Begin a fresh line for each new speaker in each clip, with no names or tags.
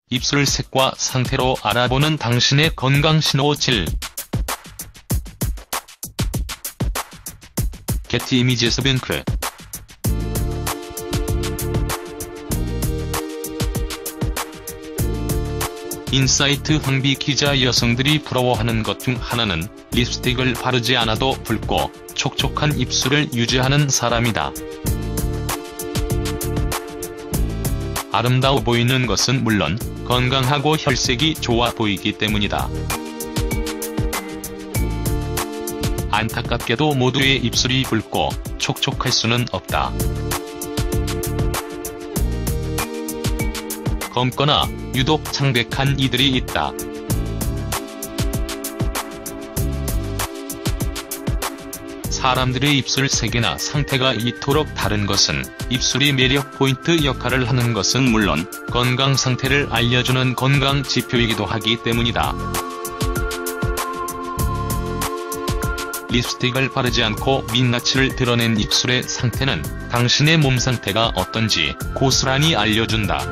입술 색과 상태로 알아보는 당신의 건강신호 7. 게티 이미지에서 뱅크. 인사이트 황비 기자. 여성들이 부러워하는 것 중 하나는 립스틱을 바르지 않아도 붉고 촉촉한 입술을 유지하는 사람이다. 아름다워 보이는 것은 물론 건강하고 혈색이 좋아 보이기 때문이다. 안타깝게도 모두의 입술이 붉고 촉촉할 수는 없다. 검거나 유독 창백한 이들이 있다. 사람들의 입술 색이나 상태가 이토록 다른 것은 입술이 매력 포인트 역할을 하는 것은 물론 건강 상태를 알려주는 건강 지표이기도 하기 때문이다. 립스틱을 바르지 않고 민낯을 드러낸 입술의 상태는 당신의 몸 상태가 어떤지 고스란히 알려준다.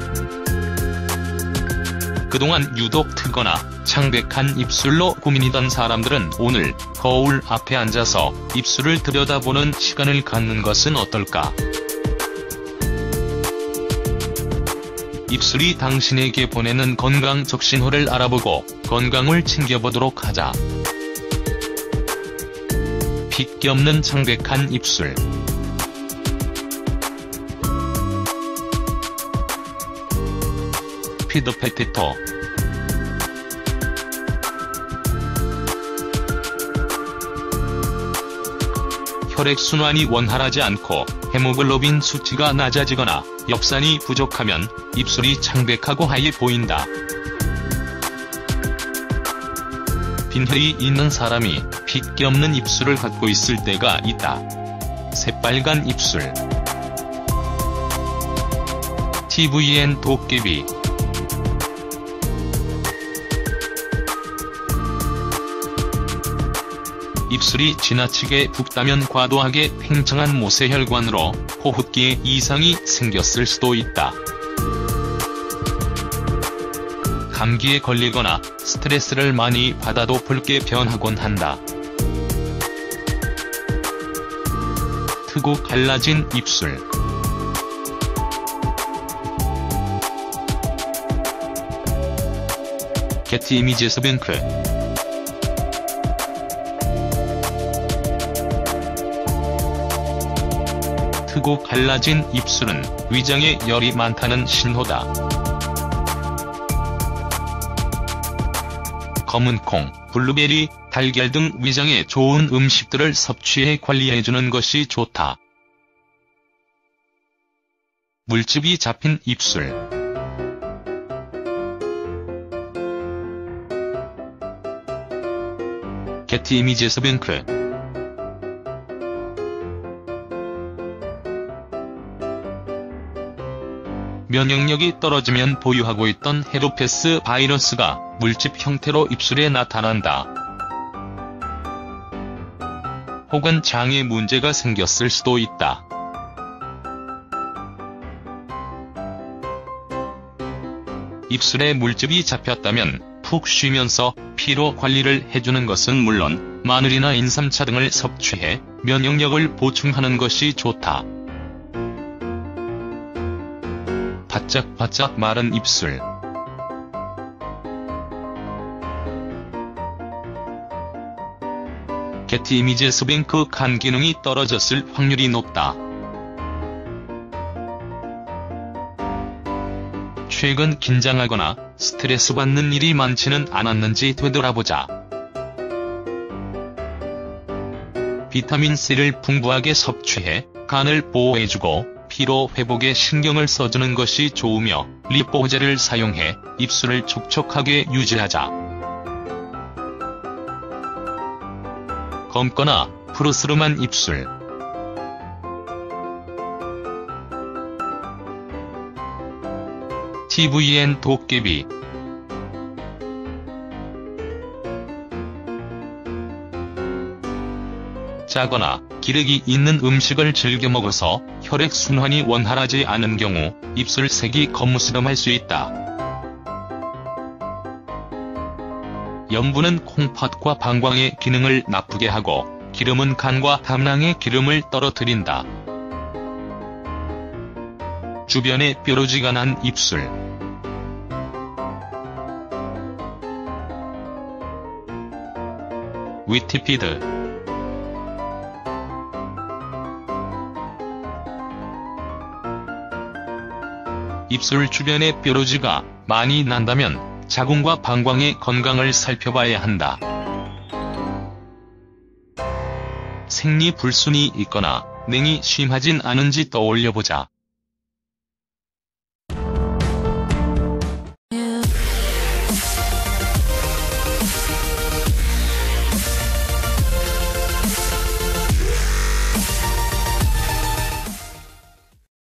그동안 유독 트거나 창백한 입술로 고민이던 사람들은 오늘 거울 앞에 앉아서 입술을 들여다보는 시간을 갖는 것은 어떨까? 입술이 당신에게 보내는 건강적 신호를 알아보고 건강을 챙겨보도록 하자. 핏기 없는 창백한 입술. 피드페티토. 혈액순환이 원활하지 않고 헤모글로빈 수치가 낮아지거나 엽산이 부족하면 입술이 창백하고 하얘 보인다. 빈혈이 있는 사람이 핏기 없는 입술을 갖고 있을 때가 있다. 새빨간 입술. TVN 도깨비. 입술이 지나치게 붓다면 과도하게 팽창한 모세혈관으로 호흡기에 이상이 생겼을 수도 있다. 감기에 걸리거나 스트레스를 많이 받아도 붉게 변하곤 한다. 트고 갈라진 입술. 게티 이미지에서 뱅크. 트고 갈라진 입술은 위장에 열이 많다는 신호다. 검은 콩, 블루베리, 달걀 등 위장에 좋은 음식들을 섭취해 관리해주는 것이 좋다. 물집이 잡힌 입술. 게티 이미지에서 뱅크. 면역력이 떨어지면 보유하고 있던 헤르페스 바이러스가 물집 형태로 입술에 나타난다. 혹은 장에 문제가 생겼을 수도 있다. 입술에 물집이 잡혔다면 푹 쉬면서 피로 관리를 해주는 것은 물론 마늘이나 인삼차 등을 섭취해 면역력을 보충하는 것이 좋다. 바짝바짝 마른 입술. 게티 이미지에서 뱅크. 간 기능이 떨어졌을 확률이 높다. 최근 긴장하거나 스트레스 받는 일이 많지는 않았는지 되돌아보자. 비타민C를 풍부하게 섭취해 간을 보호해주고 피로 회복에 신경을 써주는 것이 좋으며 리포제를 사용해 입술을 촉촉하게 유지하자. 검거나 푸르스름한 입술. TVN 도깨비. 짜거나 기름이 있는 음식을 즐겨 먹어서 혈액순환이 원활하지 않은 경우 입술 색이 거무스름할 수 있다. 염분은 콩팥과 방광의 기능을 나쁘게 하고, 기름은 간과 담낭의 기름을 떨어뜨린다. 주변에 뾰루지가 난 입술. 위티피드. 입술 주변에 뾰루지가 많이 난다면 자궁과 방광의 건강을 살펴봐야 한다. 생리불순이 있거나 냉이 심하진 않은지 떠올려보자.